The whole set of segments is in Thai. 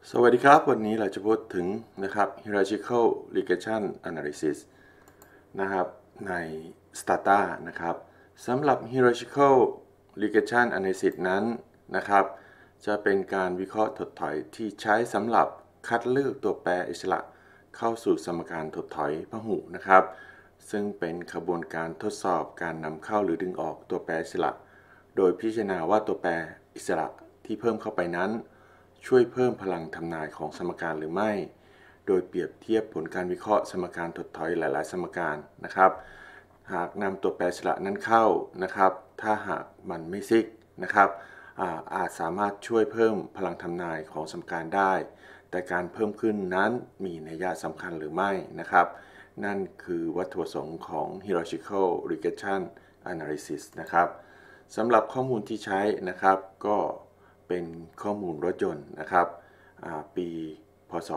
สวัสดีครับวันนี้เราจะพูดถึงนะครับ hierarchical regression analysis นะครับใน Stata นะครับสำหรับ hierarchical regression analysis นั้นนะครับจะเป็นการวิเคราะห์ถดถอยที่ใช้สำหรับคัดเลือกตัวแปรอิสระเข้าสู่สมการถดถอยพหุนะครับซึ่งเป็นกระบวนการทดสอบการนำเข้าหรือดึงออกตัวแปรอิสระโดยพิจารณาว่าตัวแปรอิสระที่เพิ่มเข้าไปนั้นช่วยเพิ่มพลังทำนายของสมการหรือไม่ โดยเปรียบเทียบผลการวิเคราะห์สมการถดถอยหลายๆสมการนะครับหากนำตัวแปรอิสระนั้นเข้านะครับถ้าหากมันไม่ซิกนะครับอาจสามารถช่วยเพิ่มพลังทำนายของสมการได้แต่การเพิ่มขึ้นนั้นมีนัยสำคัญหรือไม่นะครับนั่นคือวัตถุประสงค์ของ hierarchical regression analysis นะครับสำหรับข้อมูลที่ใช้นะครับก็เป็นข้อมูลรถยนต์นะครับปีพศ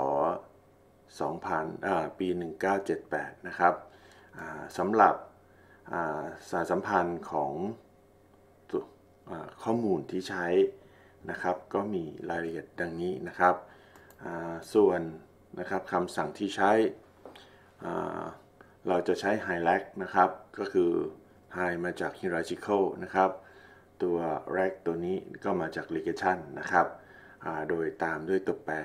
ปี 1978 นะครับสำหรับสารสัมพันธ์ของข้อมูลที่ใช้นะครับก็มีรายละเอียดดังนี้นะครับส่วนนะครับคำสั่งที่ใช้เราจะใช้ high-lag นะครับก็คือ high มาจาก hierarchical นะครับตัว lag ตัวนี้ก็มาจาก regression นะครับโดยตามด้วยตัวแปร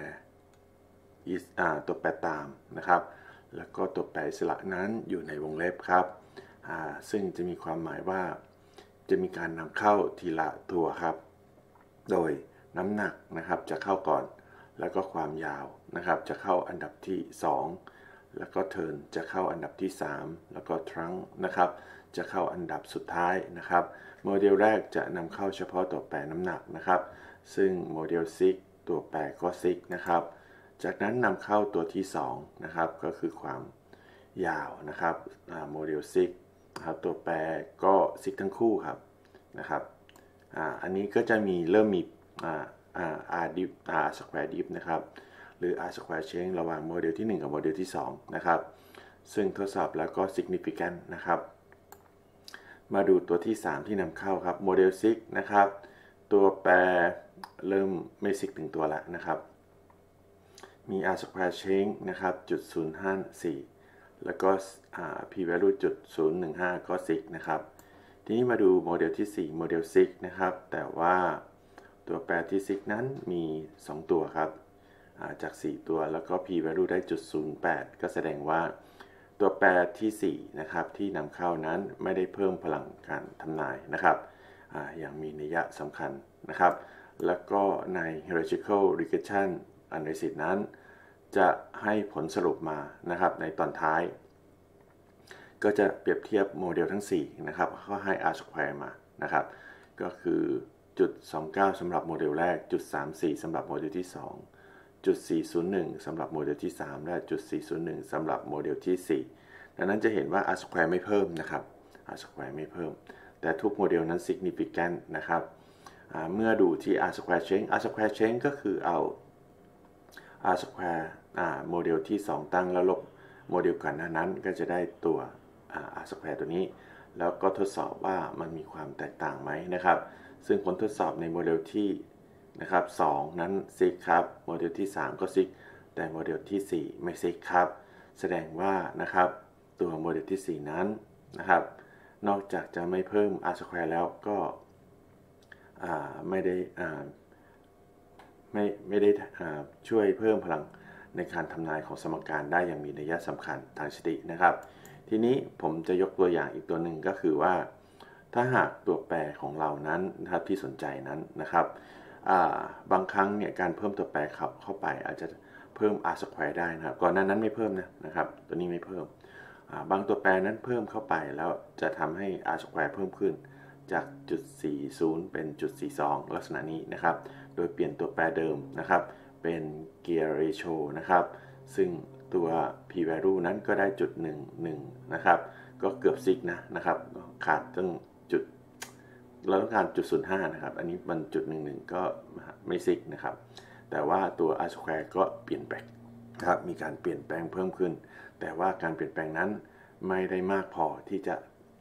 ตามนะครับแล้วก็ตัวแปรอิสระนั้นอยู่ในวงเล็บครับซึ่งจะมีความหมายว่าจะมีการนำเข้าทีละตัวครับโดยน้ำหนักนะครับจะเข้าก่อนแล้วก็ความยาวนะครับจะเข้าอันดับที่2แล้วก็เทิร์นจะเข้าอันดับที่3แล้วก็ทรังก์นะครับจะเข้าอันดับสุดท้ายนะครับโมเดลแรกจะนำเข้าเฉพาะตัวแปรน้ำหนักนะครับซึ่งโมเดลซิกตัวแปรก็ซิกนะครับจากนั้นนำเข้าตัวที่2นะครับก็คือความยาวนะครับโมเดลซิกนะครับตัวแปรก็ซิกทั้งคู่ครับนะครับอันนี้ก็จะเริ่มมีr diff r square diff นะครับหรือ r square change ระหว่างโมเดลที่1กับโมเดลที่2นะครับซึ่งทดสอบแล้วก็ significant นะครับมาดูตัวที่3ที่นำเข้าครับโมเดลซิกนะครับตัวแปรเริ่มไม่ซิกถึงตัวแล้วนะครับมี r square change นะครับ0.054แล้วก็p value 0.015ก็ซิกนะครับทีนี้มาดูโมเดลที่4โมเดลซิกนะครับแต่ว่าตัวแปรที่ซิกนั้นมี2ตัวครับจาก4ตัวแล้วก็ p value ได้ 0.08 ก็แสดงว่าตัวแปรที่4นะครับที่นำเข้านั้นไม่ได้เพิ่มพลังการทำนายนะครับอย่างมีนัยสำคัญนะครับแล้วก็ใน hierarchical regression analysis นั้นจะให้ผลสรุปมานะครับในตอนท้ายก็จะเปรียบเทียบโมเดลทั้ง4นะครับก็ให้ r square มานะครับก็คือจุด29สำหรับโมเดลแรกจุด34สำหรับโมเดลที่2จุด401สำหรับโมเดลที่3และจุด401สำหรับโมเดลที่4ดังนั้นจะเห็นว่า r square ไม่เพิ่มนะครับ r square ไม่เพิ่มแต่ทุกโมเดลนั้น significant นะครับเมื่อดูที่ r square change r square change ก็คือเอา r square โมเดลที่2ตั้งแล้วลบโมเดลก่อนหน้านั้นก็จะได้ตัวr square ตัวนี้แล้วก็ทดสอบว่ามันมีความแตกต่างไหมนะครับซึ่งผลทดสอบในโมเดลที่นะครับ2นั้นซิกครับโมเดลที่3ก็ซิกแต่โมเดลที่4ไม่ซิกครับแสดงว่านะครับตัวโมเดลที่4นั้นนะครับนอกจากจะไม่เพิ่ม r square แล้วก็ไม่ได้ช่วยเพิ่มพลังในการทำนายของสมการได้อย่างมีนัยสำคัญทางสถิตินะครับทีนี้ผมจะยกตัวอย่างอีกตัวหนึ่งก็คือว่าถ้าหากตัวแปรของเรานั้นนะครับที่สนใจนั้นนะครับบางครั้งเนี่ยการเพิ่มตัวแปรเข้าไปอาจจะเพิ่ม r square ได้นะครับก่อนหน้านั้นไม่เพิ่มนะครับตัวนี้ไม่เพิ่มบางตัวแปรนั้นเพิ่มเข้าไปแล้วจะทำให้ r square เพิ่มขึ้นจากจุด40เป็นจุด42ลักษณะนี้นะครับโดยเปลี่ยนตัวแปรเดิมนะครับเป็น gear ratio นะครับซึ่งตัว p value นั้นก็ได้จุด11นะครับก็เกือบซิกนะครับขาดตั้งจุดเราต้องการจุด05นะครับอันนี้มันจุด11ก็ไม่ซิกนะครับแต่ว่าตัว r square ก็เปลี่ยนแปลงนะครับมีการเปลี่ยนแปลงเพิ่มขึ้นแต่ว่าการเปลี่ยนแปลงนั้นไม่ได้มากพอที่จะ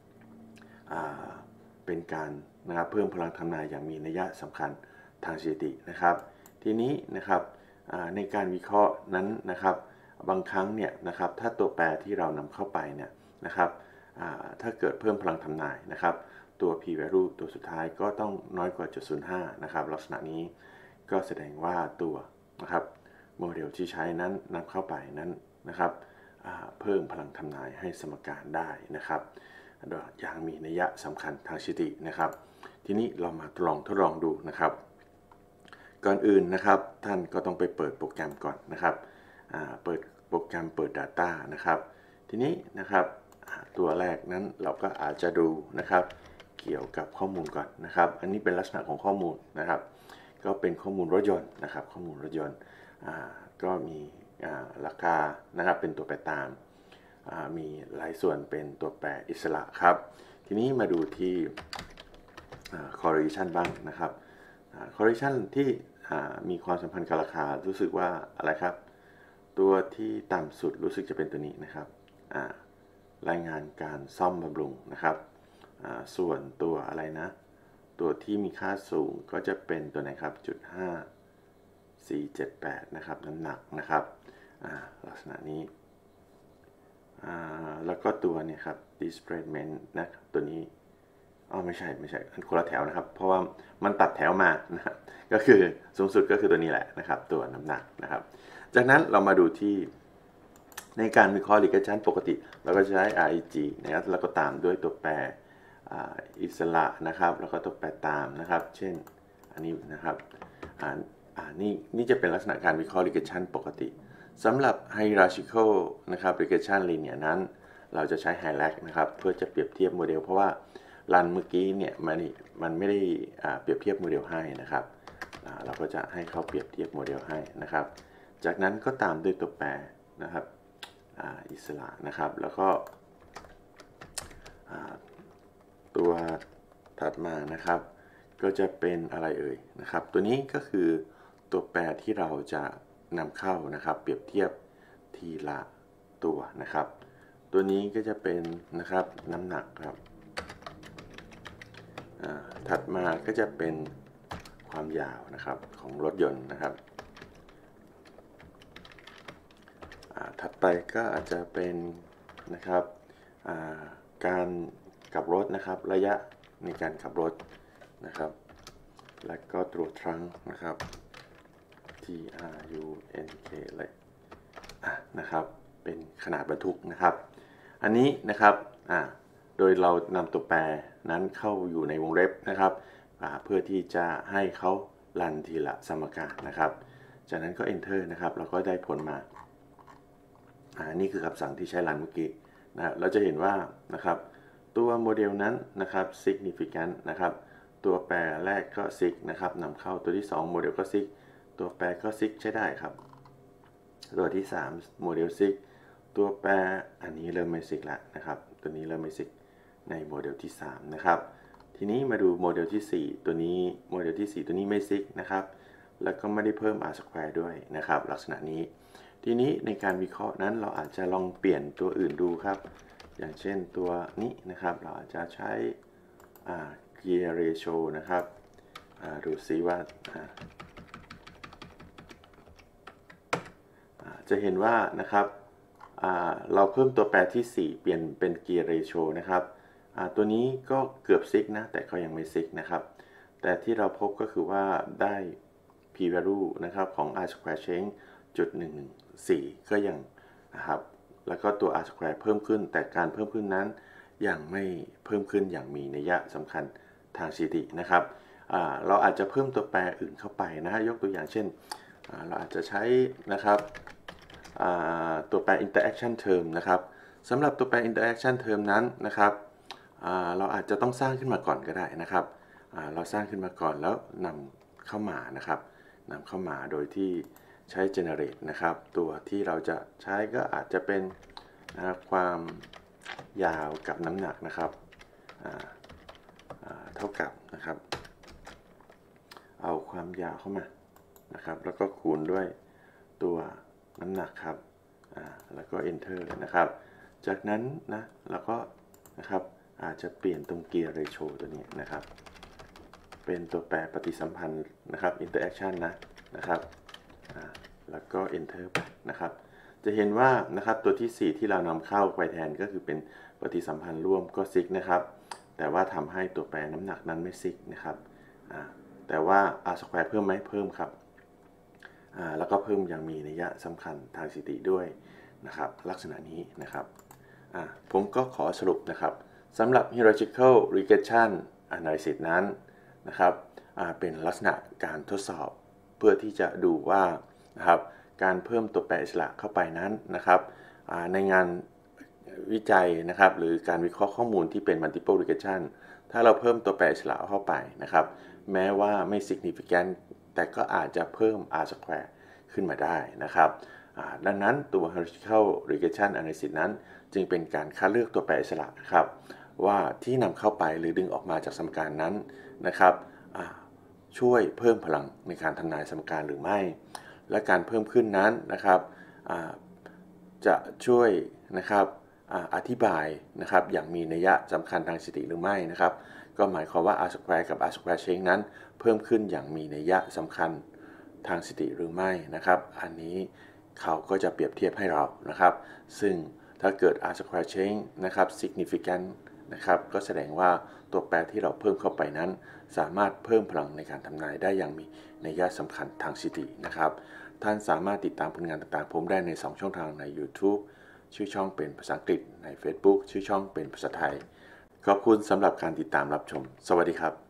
เป็นการนะครับเพิ่มพลังทำนายอย่างมีนัยสำคัญทางสถิตินะครับทีนี้นะครับในการวิเคราะห์นั้นนะครับบางครั้งเนี่ยนะครับถ้าตัวแปรที่เรานำเข้าไปเนี่ยนะครับถ้าเกิดเพิ่มพลังทำนายนะครับตัว p value ตัวสุดท้ายก็ต้องน้อยกว่า 0.05 นะครับลักษณะนี้ก็แสดงว่าตัวนะครับโมเดลที่ใช้นั้นนำเข้าไปนั้นนะครับเพิ่มพลังทำนายให้สมการได้นะครับอย่างมีนัยสำคัญทางสถิตินะครับทีนี้เรามาทดลองดูนะครับก่อนอื่นนะครับท่านก็ต้องไปเปิดโปรแกรมก่อนนะครับเปิดโปรแกรมเปิด Data นะครับทีนี้นะครับตัวแรกนั้นเราก็อาจจะดูนะครับเกี่ยวกับข้อมูลก่อนนะครับอันนี้เป็นลักษณะของข้อมูลนะครับก็เป็นข้อมูลรถยนต์นะครับข้อมูลรถยนต์ก็มีราคานะครับเป็นตัวแปรตามมีหลายส่วนเป็นตัวแปรอิสระครับทีนี้มาดูที่ correlation บ้างนะครับ correlation ที่มีความสัมพันธ์กับราคารู้สึกว่าอะไรครับตัวที่ต่ำสุดรู้สึกจะเป็นตัวนี้นะครับรายงานการซ่อมบำรุงนะครับส่วนตัวอะไรนะตัวที่มีค่าสูงก็จะเป็นตัวไหนครับ0.5478นะครับน้ำหนักนะครับลักษณะนี้แล้วก็ตัวเนี่ยครับ displacement นะตัวนี้ไม่ใช่อันคนละแถวนะครับเพราะว่ามันตัดแถวมานะครับก็คือสูงสุดก็คือตัวนี้แหละนะครับตัวน้ำหนักนะครับจากนั้นเรามาดูที่ในการวิเคราะห์ regression ปกติเราก็จะใช้ REG นะครับแล้วก็ตามด้วยตัวแปรอิสระนะครับแล้วก็ตัวแปรตามนะครับเช่นอันนี้นะครับนี่จะเป็นลักษณะการวิเคราะห์ regression ปกติสำหรับ hierarchical นะครับ regression linear นั้นเราจะใช้ HiRAC นะครับเพื่อจะเปรียบเทียบโมเดลเพราะว่ารันเมื่อกี้เนี่ยมันไม่ได้เปรียบเทียบโมเดลให้นะครับเราก็จะให้เขาเปรียบเทียบโมเดลให้นะครับจากนั้นก็ตามด้วยตัวแปรนะครับอิสระนะครับแล้วก็ตัวถัดมานะครับก็จะเป็นอะไรเอ่ยนะครับตัวนี้ก็คือตัวแปรที่เราจะนำเข้านะครับเปรียบเทียบทีละตัวนะครับตัวนี้ก็จะเป็นนะครับน้ำหนักครับถัดมาก็จะเป็นความยาวนะครับของรถยนต์นะครับถัดไปก็อาจจะเป็นนะครับการขับรถนะครับระยะในการขับรถนะครับและก็ตัวทรังนะครับ TRUNK เลยนะครับเป็นขนาดบรรทุกนะครับอันนี้นะครับโดยเรานำตัวแปรนั้นเข้าอยู่ในวงเล็บนะครับเพื่อที่จะให้เขารันทีละสมการนะครับจากนั้นก็ enter นะครับเราก็ได้ผลมานี่คือคำสั่งที่ใช้รันเมื่อกี้นะเราจะเห็นว่านะครับตัวโมเดลนั้นนะครับ significant นะครับตัวแปรแรกก็ sig นะครับนำเข้าตัวที่2โมเดลก็ sig ตัวแปรก็ sig ใช้ได้ครับตัวที่3โมเดล sig ตัวแปรอันนี้เริ่มไม่ sig แล้วนะครับตัวนี้เริ่มไม่ sig ในโมเดลที่3นะครับทีนี้มาดูโมเดลที่4ตัวนี้โมเดลที่4ตัวนี้ไม่ sig นะครับแล้วก็ไม่ได้เพิ่ม r square ด้วยนะครับลักษณะนี้ทีนี้ในการวิเคราะห์นั้นเราอาจจะลองเปลี่ยนตัวอื่นดูครับอย่างเช่นตัวนี้นะครับเราอาจจะใช้ gear ratio นะครับดูซิว่าจะเห็นว่านะครับเราเพิ่มตัวแปรที่4เปลี่ยนเป็น gear ratio นะครับตัวนี้ก็เกือบซิกนะแต่ก็ยังไม่ซิกนะครับแต่ที่เราพบก็คือว่าได้ p value นะครับของ r square change 0.114ก็ยังนะครับแล้วก็ตัว r square เพิ่มขึ้นแต่การเพิ่มขึ้นนั้นยังไม่เพิ่มขึ้นอย่างมีนัยสำคัญทางสถิตินะครับเราอาจจะเพิ่มตัวแปรอื่นเข้าไปนะฮะยกตัวอย่างเช่นเราอาจจะใช้นะครับตัวแปร interaction term นะครับสำหรับตัวแปร interaction term นั้นนะครับเราอาจจะต้องสร้างขึ้นมาก่อนก็ได้นะครับเราสร้างขึ้นมาก่อนแล้วนำเข้ามานะครับนำเข้ามาโดยที่ใช้ generate นะครับตัวที่เราจะใช้ก็อาจจะเป็นความยาวกับน้ำหนักนะครับเท่ากับนะครับเอาความยาวเข้ามานะครับแล้วก็คูณด้วยตัวน้ำหนักครับแล้วก็ enter นะครับจากนั้นนะเราก็นะครับอาจจะเปลี่ยนตรง gear ratio ตัวนี้นะครับเป็นตัวแปรปฏิสัมพันธ์นะครับ interaction นะครับแล้วก็ enter ไปนะครับจะเห็นว่านะครับตัวที่ 4 ที่เรานำเข้าไปแทนก็คือเป็นปฏิสัมพันธ์ร่วมก็ซิกนะครับแต่ว่าทำให้ตัวแปรน้ำหนักนั้นไม่ซิกนะครับแต่ว่า r square เพิ่มไหมเพิ่มครับแล้วก็เพิ่มยังมีนัยสำคัญทางสถิติด้วยนะครับลักษณะนี้นะครับผมก็ขอสรุปนะครับสำหรับ hierarchical regression analysis นั้นนะครับเป็นลักษณะการทดสอบเพื่อที่จะดูว่านะครับการเพิ่มตัวแปรอิสระเข้าไปนั้นนะครับในงานวิจัยนะครับหรือการวิเคราะห์ข้อมูลที่เป็น multiple regression ถ้าเราเพิ่มตัวแปรอิสระเข้าไปนะครับแม้ว่าไม่ significant แต่ก็อาจจะเพิ่ม r square ขึ้นมาได้นะครับดังนั้นตัว hierarchical regression analysis นั้นจึงเป็นการคัดเลือกตัวแปรอิสระครับว่าที่นำเข้าไปหรือดึงออกมาจากสมการนั้นนะครับช่วยเพิ่มพลังในการทำนายสมการหรือไม่และการเพิ่มขึ้นนั้นนะครับจะช่วยนะครับอธิบายนะครับอย่างมีนัยสำคัญทางสถิติหรือไม่นะครับก็หมายความว่า r square กับ r square change นั้นเพิ่มขึ้นอย่างมีนัยสำคัญทางสถิติหรือไม่นะครับอันนี้เขาก็จะเปรียบเทียบให้เรานะครับซึ่งถ้าเกิด r square change นะครับ significant นะครับก็แสดงว่าตัวแปรที่เราเพิ่มเข้าไปนั้นสามารถเพิ่มพลังในการทำนายได้อย่างมีนัยสำคัญทางสถิตินะครับท่านสามารถติดตามผลงานต่างๆผมได้ใน2ช่องทางใน YouTube ชื่อช่องเป็นภาษาอังกฤษใน Facebook ชื่อช่องเป็นภาษาไทยขอบคุณสำหรับการติดตามรับชมสวัสดีครับ